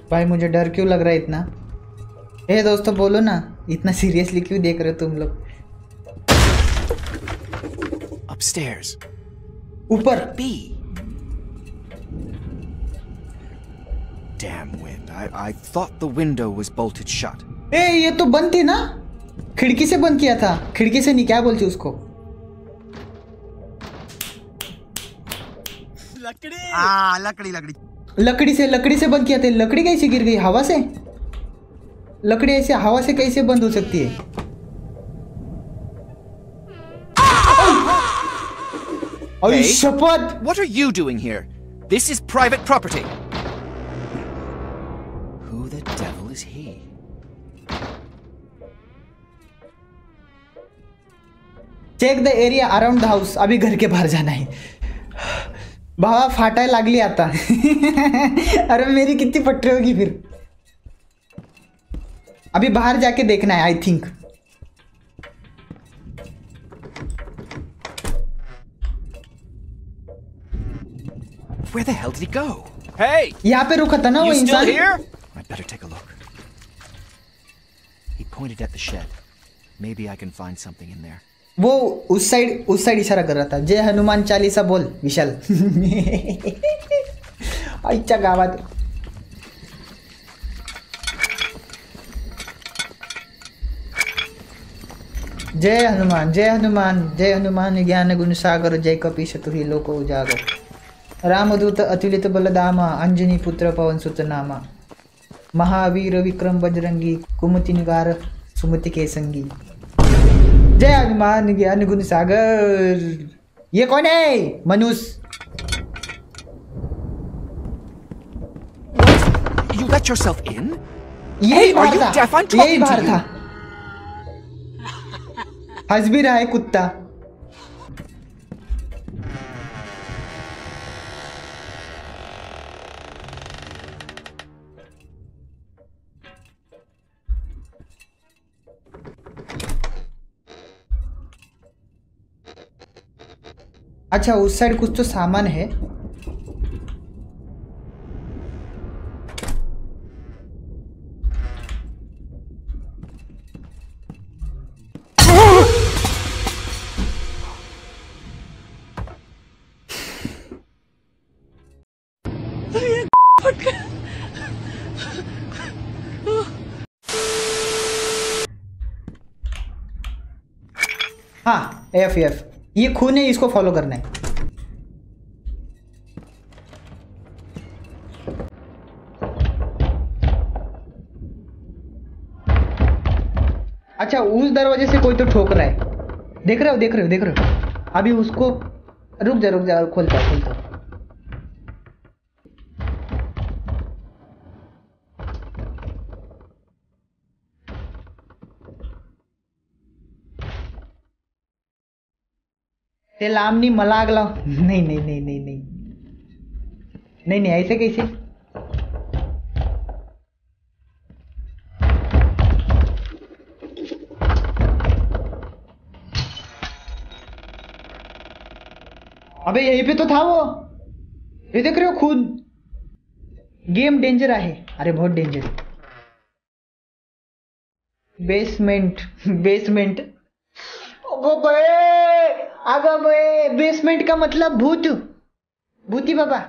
भाई मुझे डर क्यों लग रहा है इतना? ए दोस्तों बोलो ना, इतना सीरियसली क्यों देख रहे हो तुम लोग? Upstairs. ऊपर B. Damn wind. I thought the window was bolted shut. ए ये तो बंद थी ना, खिड़की से बंद किया था। खिड़की से नहीं, क्या बोलती उसको? लकड़ी। लकड़ी से बंद किया था। लकड़ी कैसे गिर गई? हवा से? लकड़ी ऐसे हवा से कैसे बंद हो सकती है? Hey, शपथ! what are you doing here? This is private property. Who the devil is he? Check the area around the house. अभी घर के बाहर जाना है। भावा फाटाय लागली आता। अरे मेरी कितनी पटरी होगी फिर? अभी बाहर जाके देखना है I think. Where the hell did he go? Hey! यहाँ पे रुका था ना वो You still इंसान। here? I'd better take a look. He pointed at the shed. Maybe I can find something in there. वो उस साइड इशारा कर रहा था। जय हनुमान चालीसा बोल विशाल। आईच्या गावात जय हनुमान जय हनुमान जय हनुमान ज्ञान गुण सागर जय कपीश तुहि लोक उजागर रामदूत अतुलित बलदामा अंजनी पुत्र पवन सुत नामा महावीर विक्रम बजरंगी कुमति निवार सुमति के संगी जय हनुमान ज्ञान गुण सागर। ये कौन है? मनुष्य। You let yourself in? यही Hey, are बाहर you था। deaf? I'm यही talking बाहर to था। you. हंस भी रहा है कुत्ता। अच्छा उस साइड कुछ तो सामान है। हाँ एफ ये खून है, इसको फॉलो करना है। अच्छा उस दरवाजे से कोई तो ठोक रहा है। देख रहे हो? अभी उसको रुक जा खोलता। ते लामनी मलाग लाओ। नहीं ऐसे कैसे? अबे यहीं पे तो था वो। ये देख रहे हो खून? गेम डेंजर है। अरे बहुत डेंजर। बेसमेंट अगो बे बेसमेंट का मतलब भूती बाबा।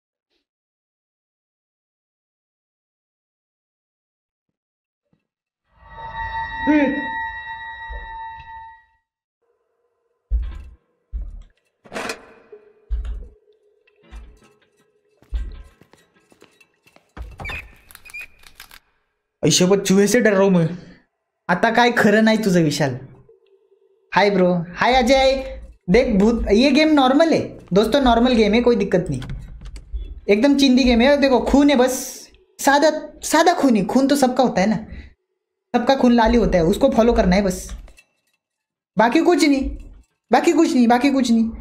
ऐशोबत चूहे से डर रहा हूं मैं। आता काय खरं नाही तुझं विशाल। हाय ब्रो, हाय अजय। देख भूत, ये गेम नॉर्मल है दोस्तों, नॉर्मल गेम है, कोई दिक्कत नहीं, एकदम चिंदी गेम है। देखो खून है, बस सादा खून है। खून तो सबका होता है ना, सबका खून लाली होता है, उसको फॉलो करना है बस। बाकी कुछ नहीं।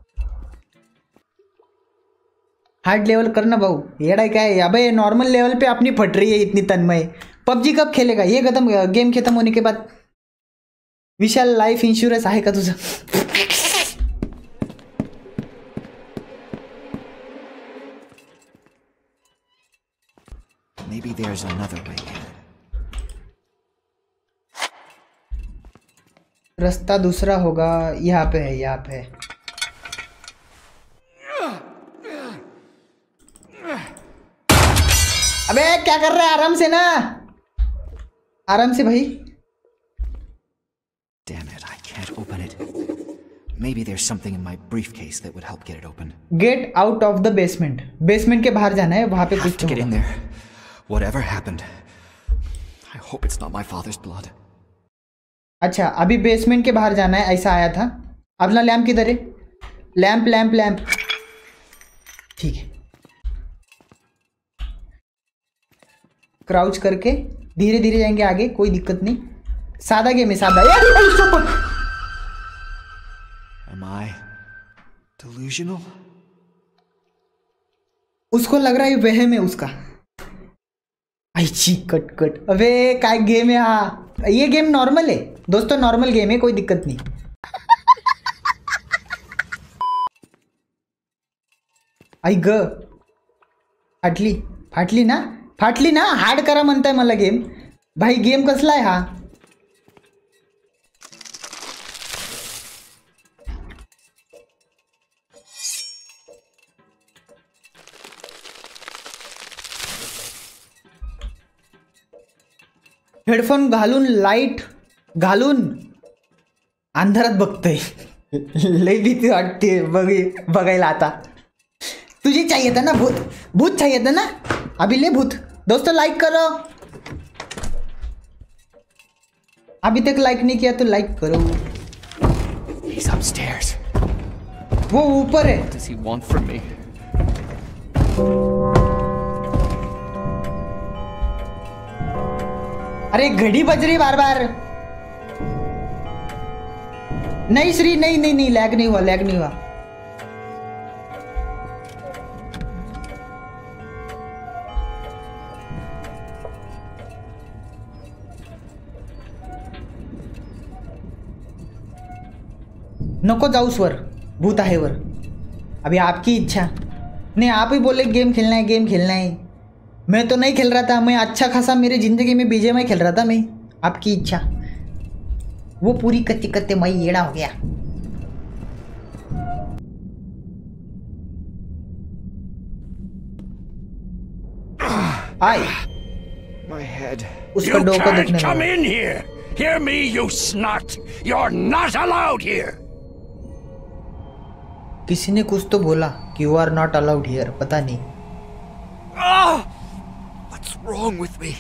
हार्ड लेवल करना भाऊ, येड़ा क्या है? अबे नॉर्मल लेवल पे अपनी फट रही है इतनी तन्मय। पबजी कब खेलेगा? ये गेम खत्म होने के बाद। विशाल लाइफ इंश्योरेंस आहे का तुझं? Maybe there's another way in. रास्ता दूसरा होगा, यहाँ पे है, यहाँ पे है। अबे क्या कर रहा है? आराम से ना, आराम से भाई। Damn it, I can't open it. Maybe there's something in my briefcase that would help get it open. Get out of the basement. Basement के बाहर जाना है, वहां पे कुछ तो Get in होगा। there. Whatever happened. I hope it's not my father's blood. अच्छा, अभी बेसमेंट के बाहर जाना है, ऐसा आया था। अपना लैंप किधर है? लैंप लैंप लैंप, ठीक है। क्राउच करके धीरे धीरे जाएंगे आगे, कोई दिक्कत नहीं। सादा गेम है, सादा। Am I delusional? उसको लग रहा है वहम है उसका। I cut cut. अबे काय गेम है? हाँ, ये गेम नॉर्मल है दोस्तों, नॉर्मल गेम है, कोई दिक्कत नहीं। आई ग फाटली फाटली ना, फाटली ना, हार्ड करा म्हणताय मला गेम। भाई गेम कसला आहे हा? हेडफोन घालून, लाईट घालून अंधारात बघतोय। लई भीती वाटते बघायला आता। तुझे चाहिए था ना भूत, भूत चाहिए था ना, अभी ले भूत। दोस्तों लाइक करो, अभी तक लाइक नहीं किया तो लाइक करो। He's upstairs. वो ऊपर है। What does he want from me? अरे घड़ी बज रही बार बार। नहीं श्री, नहीं नहीं नहीं, लैग नहीं हुआ, लैग नहीं हुआ। नको जाऊस वर, भूत आहे वर। अभी आपकी इच्छा। नहीं, आप ही बोले गेम खेलना है, गेम खेलना है। मैं तो नहीं खेल रहा था, मैं अच्छा खासा मेरी जिंदगी में बीजेएमआई खेल रहा था मैं। आपकी इच्छा। वो पूरी कच्ची कत्ते मई येड़ा हो गया। आए My head. उसका You डोका can't दुखने come लगा। in here. Hear me, you snot. You're not allowed here. किसी ने कुछ तो बोला कि you are not allowed here, पता नहीं। What's wrong with me?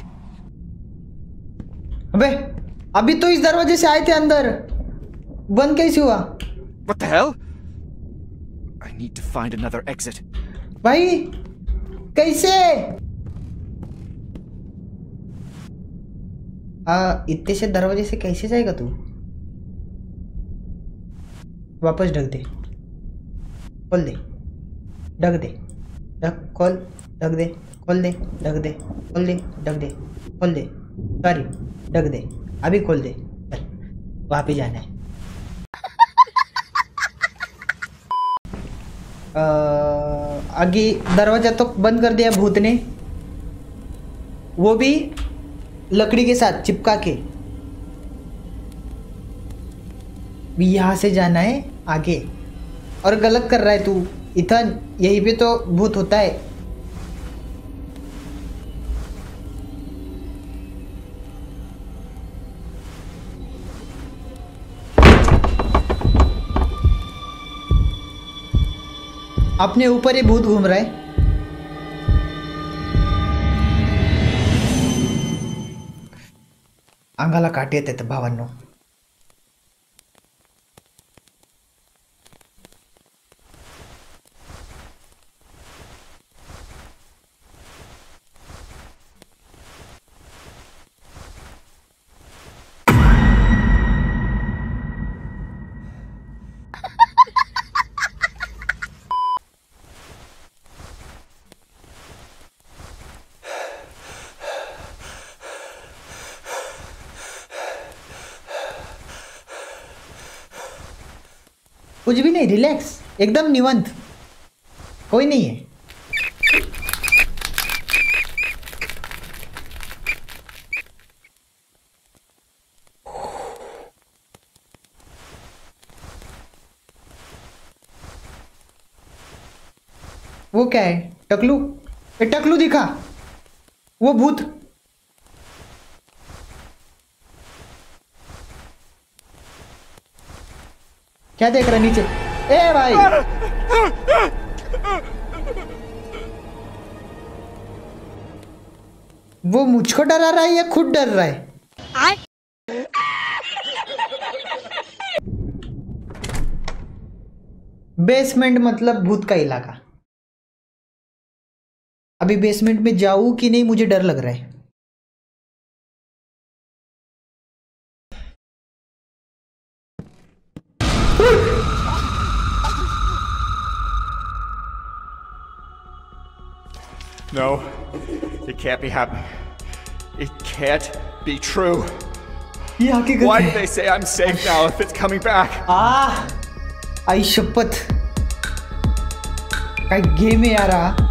अबे अभी तो इस दरवाजे से आए थे अंदर, बंद कैसे हुआ? What the hell? I need to find another exit. भाई कैसे? इतने से दरवाजे से कैसे जाएगा तू? वापस ढक दे, खोल दे, ढक दे, ढक खोल, ढक दे, खोल दे, ढक दे, खोल दे, ढक दे, खोल दे, सॉरी ढक दे, अभी खोल दे। चल वहाँ पे जाना है। आगे दरवाजा तो बंद कर दिया भूत ने, वो भी लकड़ी के साथ चिपका के। भी यहाँ से जाना है आगे, और गलत कर रहा है तू इथन, यहीं पे तो भूत होता है। अपने ऊपर ही भूत घूम रहा है। अंगाला काटे येतात भावांनो। कुछ भी नहीं, रिलैक्स, एकदम निवंत, कोई नहीं है। वो क्या है? टकलू? ए टकलू दिखा, वो भूत। क्या देख रहा नीचे? ए भाई वो मुझको डरा रहा है या खुद डर रहा है? बेसमेंट मतलब भूत का इलाका। अभी बेसमेंट में जाऊं कि नहीं, मुझे डर लग रहा है। No, it can't be happening. It can't be true. ये हकीकत Why है। do they say I'm safe now if it's coming back? आई शपथ, काय गेम है यार हा।